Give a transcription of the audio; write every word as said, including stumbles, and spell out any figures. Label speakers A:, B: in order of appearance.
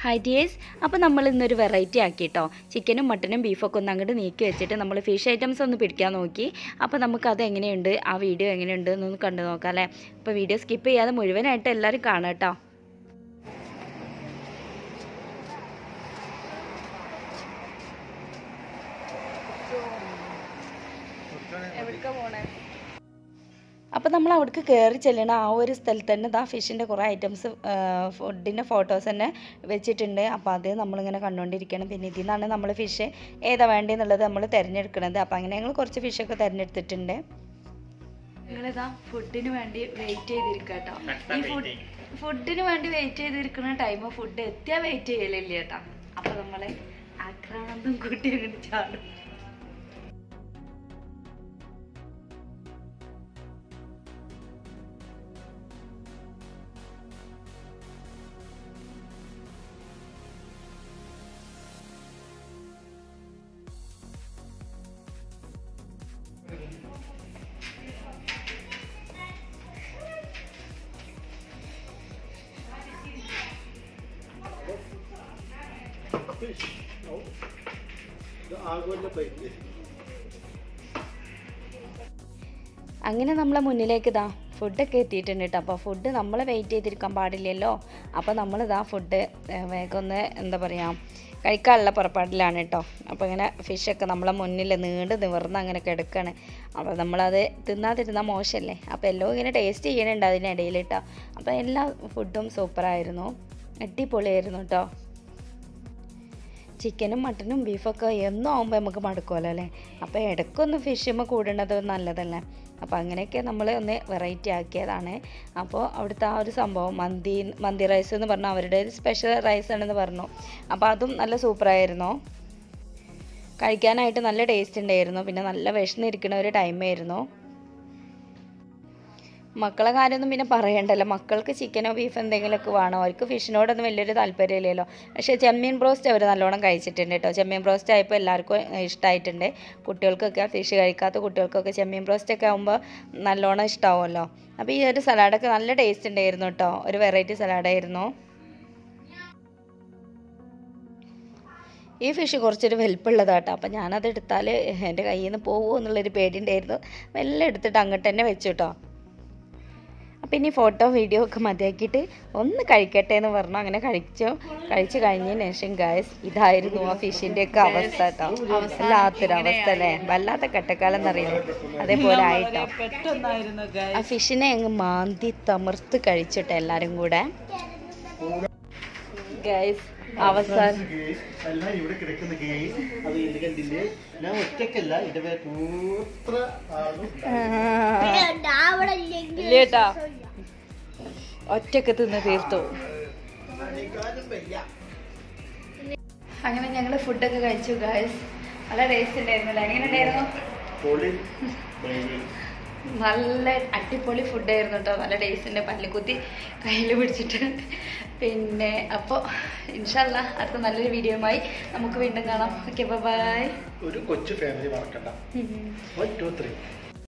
A: Hi dears, അപ്പോൾ നമ്മൾ ഇന്നൊരു വെറൈറ്റി ആക്കിട്ടോ ചിക്കനും മട്ടനും ബീഫൊക്കെ ഒന്ന് അങ്ങോട്ട് നീക്കി വെച്ചിട്ട് നമ്മൾ ഫിഷ് ഐറ്റംസ് ഒന്ന് പിടിക്കാൻ നോക്കി. അപ്പോൾ നമുക്ക് അത് എങ്ങനെയുണ്ട് ആ വീഡിയോ എങ്ങനെയുണ്ട് എന്നൊന്ന് കണ്ടു നോക്കാം അല്ലേ. അപ്പോൾ വീഡിയോ സ്കിപ്പ് ചെയ്യാതെ മുഴുവനായിട്ട് എല്ലാവരും കാണാം കേട്ടോ. എവിടേക്കാ പോണേ? അപ്പോൾ നമ്മൾ അവിടേക്ക് കയറി ചെല്ലണം. ആ ഒരു സ്ഥലത്ത് തന്നെ ഇതാ ഫിഷിൻ്റെ കുറേ ഐറ്റംസ് ഫുഡിൻ്റെ ഫോട്ടോസ് തന്നെ വെച്ചിട്ടുണ്ട്. അപ്പോൾ അത് നമ്മളിങ്ങനെ കണ്ടുകൊണ്ടിരിക്കണം. പിന്നെ ഇതിൽ നിന്നാണ് നമ്മൾ ഫിഷ് ഏതാ വേണ്ടതെന്നുള്ളത് നമ്മൾ തിരഞ്ഞെടുക്കണത്. അപ്പോൾ അങ്ങനെ ഞങ്ങൾ കുറച്ച് ഫിഷൊക്കെ തിരഞ്ഞെടുത്തിട്ടുണ്ട്. ഞങ്ങളിതാ ഫുഡിന് വേണ്ടി വെയിറ്റ് ചെയ്തിരിക്കുക കേട്ടോ. ഈ ഫുഡ് ഫുഡിന് വേണ്ടി വെയിറ്റ് ചെയ്തിരിക്കുന്ന ടൈം ഫുഡ് എത്തിയാൽ വെയിറ്റ് ചെയ്യലില്ല കേട്ടോ. അപ്പോൾ നമ്മൾ ആക്രാന്തം കൂട്ടി അങ്ങോട്ട് ചാടും. അങ്ങനെ നമ്മളെ മുന്നിലേക്ക് ഇതാ ഫുഡൊക്കെ എത്തിയിട്ടുണ്ട് കേട്ടോ. അപ്പോൾ ഫുഡ് നമ്മൾ വെയിറ്റ് ചെയ്തിരിക്കാൻ പാടില്ലല്ലോ. അപ്പോൾ നമ്മളിതാ ഫുഡ് വേഗം ഒന്ന് എന്താ പറയുക കഴിക്കാനുള്ള പുറപ്പാടിലാണ് കേട്ടോ. അപ്പോൾ ഇങ്ങനെ ഫിഷൊക്കെ നമ്മളെ മുന്നിൽ നീണ്ട് നിവർന്ന് അങ്ങനെ കിടക്കുകയാണ്. അപ്പോൾ നമ്മളത് തിന്നാതിരുന്നാൽ മോശമല്ലേ. അപ്പോൾ എല്ലാം ഇങ്ങനെ ടേസ്റ്റ് ചെയ്യണുണ്ട് അതിനിടയിൽ കേട്ടോ. അപ്പോൾ എല്ലാ ഫുഡും സൂപ്പറായിരുന്നു, അടിപൊളിയായിരുന്നു കേട്ടോ. ചിക്കനും മട്ടനും ബീഫൊക്കെ എന്നും ആകുമ്പോൾ നമുക്ക് മടുക്കുമല്ലോ അല്ലേ. അപ്പോൾ ഇടയ്ക്കൊന്ന് ഫിഷുമ്പോൾ കൂടുന്നത് നല്ലതല്ലേ. അപ്പോൾ അങ്ങനെയൊക്കെ നമ്മൾ ഒന്ന് വെറൈറ്റി ആക്കിയതാണ്. അപ്പോൾ അവിടുത്തെ ആ ഒരു സംഭവം മന്തി മന്തി റൈസ് എന്ന് പറഞ്ഞാൽ അവരുടെ ഒരു സ്പെഷ്യൽ റൈസ് ആണെന്ന് പറഞ്ഞു. അപ്പോൾ അതും നല്ല സൂപ്പറായിരുന്നു, കഴിക്കാനായിട്ട് നല്ല ടേസ്റ്റ് ഉണ്ടായിരുന്നു. പിന്നെ നല്ല വിശന്നിരിക്കുന്ന ഒരു ടൈമായിരുന്നു. മക്കളെ കാര്യമൊന്നും പിന്നെ പറയണ്ടല്ലോ. മക്കൾക്ക് ചിക്കനോ ബീഫ് എന്തെങ്കിലുമൊക്കെ വേണം. അവർക്ക് ഫിഷിനോടൊന്നും വലിയൊരു താല്പര്യമില്ലല്ലോ. പക്ഷേ ചെമ്മീൻ ബ്രോസ്റ്റ് അവർ നല്ലോണം കഴിച്ചിട്ടുണ്ട് കേട്ടോ. ചെമ്മീൻ ബ്രോസ്റ്റ് ആയപ്പോൾ എല്ലാവർക്കും ഇഷ്ടമായിട്ടുണ്ട്. കുട്ടികൾക്കൊക്കെ ഫിഷ് കഴിക്കാത്ത കുട്ടികൾക്കൊക്കെ ചെമ്മീൻ ബ്രോസ്റ്റ് ഒക്കെ ആകുമ്പോൾ നല്ലോണം ഇഷ്ടമാവുമല്ലോ. അപ്പോൾ ഈ ഒരു സലാഡൊക്കെ നല്ല ടേസ്റ്റ് ഉണ്ടായിരുന്നു കേട്ടോ. ഒരു വെറൈറ്റി സലാഡായിരുന്നു. ഈ ഫിഷ് കുറച്ചൊരു വലിപ്പമുള്ളതാട്ടോ. അപ്പോൾ ഞാനത് എടുത്താൽ എൻ്റെ കയ്യിൽ നിന്ന് പോകുമോ എന്നുള്ളൊരു പേടിയുണ്ടായിരുന്നു. മെല്ലെ എടുത്തിട്ട് അങ്ങോട്ട് തന്നെ വെച്ചു കേട്ടോ. അപ്പം ഇനി ഫോട്ടോ വീഡിയോ ഒക്കെ മതിയാക്കിയിട്ട് ഒന്ന് കഴിക്കട്ടെ എന്ന് പറഞ്ഞു. അങ്ങനെ കഴിച്ചു കഴിച്ചു കഴിഞ്ഞതിന് ശേഷം ഗായ്സ് ഇതായിരുന്നു ആ ഫിഷിൻ്റെയൊക്കെ അവസ്ഥ കേട്ടോ. വല്ലാത്തൊരു അവസ്ഥ അല്ലേ, വല്ലാത്ത കട്ടക്കാലം എന്നറിയില്ലേ, അതേപോലെ ആയിട്ടോ. ആ ഫിഷിനെ അങ്ങ് മാന്തി തമിർത്ത് കഴിച്ചിട്ട് എല്ലാവരും കൂടെ ഗായ്സ് അവസാനം ഇല്ലേട്ടാ ഒറ്റക്ക് തിന്ന് തീർത്തു. അങ്ങനെ ഞങ്ങള് ഫുഡൊക്കെ കഴിച്ചു ഗായ്സ്. നല്ല ടേസ്റ്റ് ഉണ്ടായിരുന്നല്ലേ? എങ്ങനെ ഉണ്ടായിരുന്നു? നല്ല അടിപൊളി ഫുഡായിരുന്നു കേട്ടോ. നല്ല ടേസ്റ്റിൻ്റെ പല്ലുകുത്തി കയ്യിൽ പിടിച്ചിട്ട്. പിന്നെ അപ്പോൾ ഇൻഷാല്ലാ അടുത്ത നല്ലൊരു വീഡിയോയുമായി നമുക്ക് വീണ്ടും കാണാം. Okay bye.
B: ഒരു കൊച്ചു ഫാമിലി മറക്കണ്ട. One two three